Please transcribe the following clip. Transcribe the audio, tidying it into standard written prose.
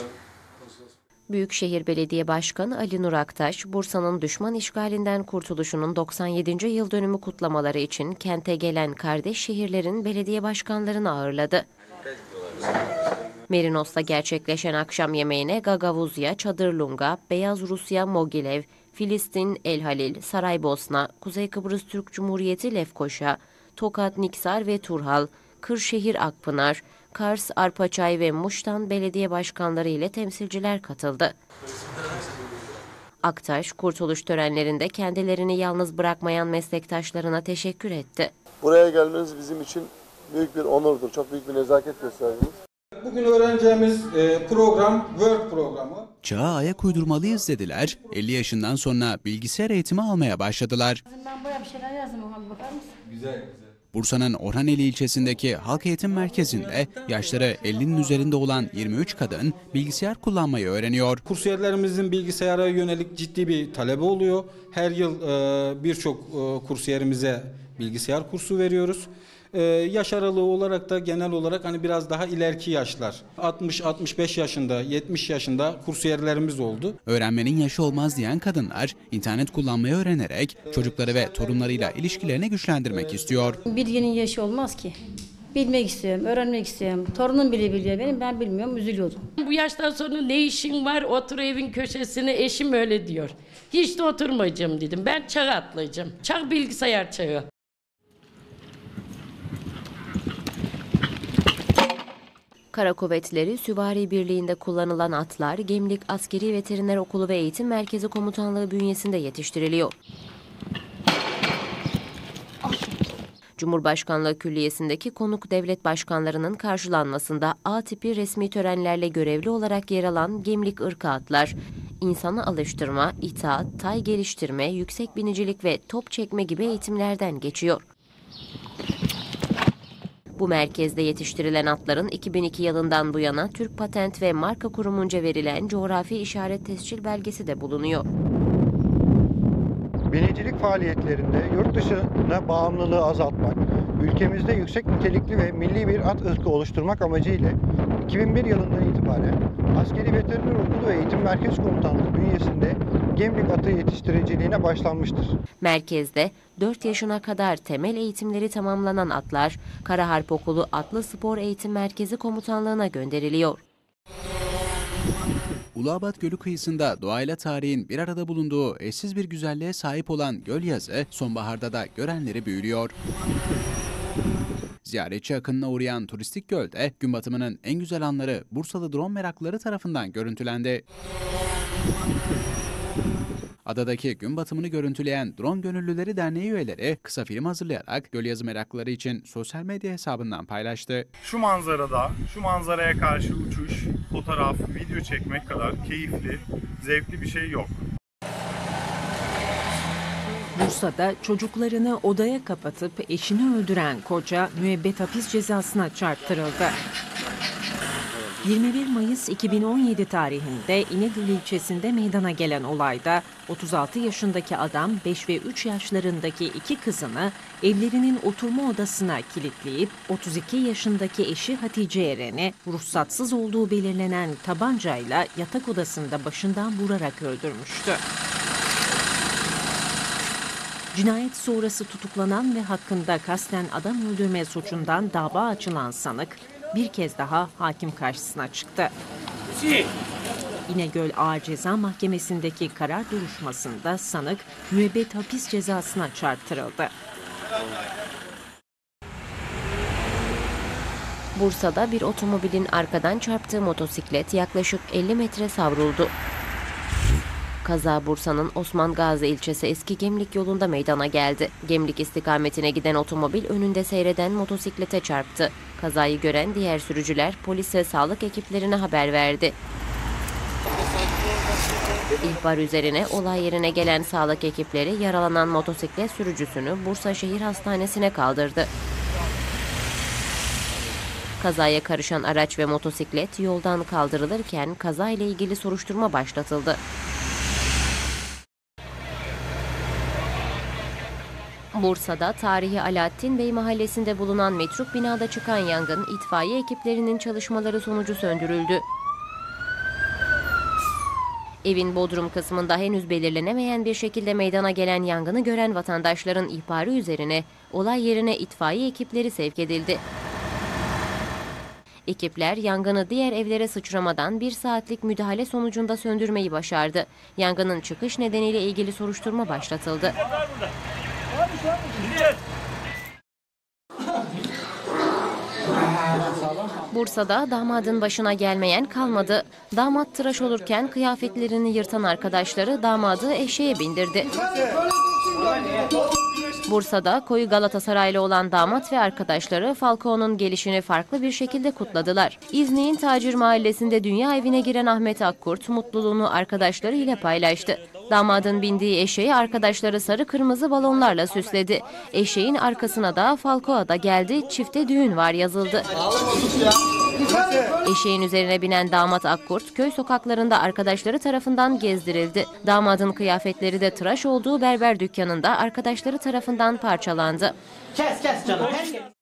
Büyükşehir Belediye Başkanı Ali Nur Aktaş, Bursa'nın düşman işgalinden kurtuluşunun 97. yıl dönümü kutlamaları için kente gelen kardeş şehirlerin belediye başkanlarını ağırladı. Merinos'ta gerçekleşen akşam yemeğine Gagavuzya, Çadırlunga, Beyaz Rusya, Mogilev, Filistin, El Halil, Saraybosna, Kuzey Kıbrıs Türk Cumhuriyeti Lefkoşa, Tokat, Niksar ve Turhal, Kırşehir Akpınar, Kars, Arpaçay ve Muş'tan belediye başkanları ile temsilciler katıldı. Aktaş, kurtuluş törenlerinde kendilerini yalnız bırakmayan meslektaşlarına teşekkür etti. Buraya gelmeniz bizim için büyük bir onurdur, çok büyük bir nezaket gösterdiniz. Bugün öğreneceğimiz program Word programı. Çağa ayak uydurmalıyız dediler. 50 yaşından sonra bilgisayar eğitimi almaya başladılar. Ben buraya bir şeyler yazdım ama bakar mısın? Güzel. Bursa'nın Orhaneli ilçesindeki Halk Eğitim Merkezi'nde yaşları 50'nin üzerinde olan 23 kadın bilgisayar kullanmayı öğreniyor. Kursiyerlerimizin bilgisayara yönelik ciddi bir talebi oluyor. Her yıl birçok kursiyerimize bilgisayar kursu veriyoruz. Yaş aralığı olarak da genel olarak hani biraz daha ileriki yaşlar. 60-65 yaşında, 70 yaşında kursiyerlerimiz oldu. Öğrenmenin yaşı olmaz diyen kadınlar internet kullanmayı öğrenerek çocukları ve torunlarıyla ilişkilerini güçlendirmek istiyor. Bilginin yaşı olmaz ki. Bilmek istiyorum, öğrenmek istiyorum. Torunum bile biliyor benim, ben bilmiyorum, üzülüyordum. Bu yaştan sonra ne işin var, otur evin köşesine, eşim öyle diyor. Hiç de oturmayacağım dedim, ben çağa atlayacağım. Çağ bilgisayar çağı. Kara Kuvvetleri Süvari Birliği'nde kullanılan atlar, Gemlik Askeri Veteriner Okulu ve Eğitim Merkezi Komutanlığı bünyesinde yetiştiriliyor. Cumhurbaşkanlığı Külliyesi'ndeki konuk devlet başkanlarının karşılanmasında A tipi resmi törenlerle görevli olarak yer alan Gemlik ırkı atlar, insanı alıştırma, itaat, tay geliştirme, yüksek binicilik ve top çekme gibi eğitimlerden geçiyor. Bu merkezde yetiştirilen atların 2002 yılından bu yana Türk Patent ve Marka Kurumu'nca verilen coğrafi işaret tescil belgesi de bulunuyor. Binicilik faaliyetlerinde yurt dışına bağımlılığı azaltmak, ülkemizde yüksek nitelikli ve milli bir at ırkı oluşturmak amacıyla 2001 yılından itibaren Askeri Veteriner Okulu ve Eğitim Merkez Komutanlığı bünyesinde Gemlik atı yetiştiriciliğine başlanmıştır. Merkezde 4 yaşına kadar temel eğitimleri tamamlanan atlar, Kara Harp Okulu Atlı Spor Eğitim Merkezi Komutanlığı'na gönderiliyor. Uluabat Gölü kıyısında doğayla tarihin bir arada bulunduğu eşsiz bir güzelliğe sahip olan Gölyazı, sonbaharda da görenleri büyülüyor. Ziyaretçi akınına uğrayan turistik gölde gün batımının en güzel anları Bursalı drone meraklıları tarafından görüntülendi. Adadaki gün batımını görüntüleyen Drone Gönüllüleri Derneği üyeleri kısa film hazırlayarak Gölyazı meraklıları için sosyal medya hesabından paylaştı. Şu manzarada, şu manzaraya karşı uçuş, fotoğraf, video çekmek kadar keyifli, zevkli bir şey yok. Bursa'da çocuklarını odaya kapatıp eşini öldüren koca müebbet hapis cezasına çarptırıldı. 21 Mayıs 2017 tarihinde İnegöl ilçesinde meydana gelen olayda 36 yaşındaki adam 5 ve 3 yaşlarındaki iki kızını evlerinin oturma odasına kilitleyip 32 yaşındaki eşi Hatice Eren'i ruhsatsız olduğu belirlenen tabancayla yatak odasında başından vurarak öldürmüştü. Cinayet sonrası tutuklanan ve hakkında kasten adam öldürme suçundan dava açılan sanık bir kez daha hakim karşısına çıktı. İnegöl Ağır Ceza Mahkemesi'ndeki karar duruşmasında sanık müebbet hapis cezasına çarptırıldı. Bursa'da bir otomobilin arkadan çarptığı motosiklet yaklaşık 50 metre savruldu. Kaza Bursa'nın Osman Gazi ilçesi Eski Gemlik yolunda meydana geldi. Gemlik istikametine giden otomobil önünde seyreden motosiklete çarptı. Kazayı gören diğer sürücüler polis ve sağlık ekiplerine haber verdi. İhbar üzerine olay yerine gelen sağlık ekipleri yaralanan motosiklet sürücüsünü Bursa Şehir Hastanesi'ne kaldırdı. Kazaya karışan araç ve motosiklet yoldan kaldırılırken kazayla ilgili soruşturma başlatıldı. Bursa'da tarihi Alaaddin Bey mahallesinde bulunan metruk binada çıkan yangın itfaiye ekiplerinin çalışmaları sonucu söndürüldü. Evin bodrum kısmında henüz belirlenemeyen bir şekilde meydana gelen yangını gören vatandaşların ihbarı üzerine olay yerine itfaiye ekipleri sevk edildi. Ekipler yangını diğer evlere sıçramadan 1 saatlik müdahale sonucunda söndürmeyi başardı. Yangının çıkış nedeniyle ilgili soruşturma başlatıldı. Bursa'da damadın başına gelmeyen kalmadı. Damat tıraş olurken kıyafetlerini yırtan arkadaşları damadı eşeğe bindirdi. Bursa'da koyu Galatasaraylı olan damat ve arkadaşları Falcao'nun gelişini farklı bir şekilde kutladılar. İznik'in Tacir Mahallesi'nde dünya evine giren Ahmet Akkurt mutluluğunu arkadaşlarıyla paylaştı. Damadın bindiği eşeği arkadaşları sarı kırmızı balonlarla süsledi. Eşeğin arkasına da Falcao da geldi, çifte düğün var yazıldı. Eşeğin üzerine binen damat Akkurt, köy sokaklarında arkadaşları tarafından gezdirildi. Damadın kıyafetleri de tıraş olduğu berber dükkanında arkadaşları tarafından parçalandı. Kes canım.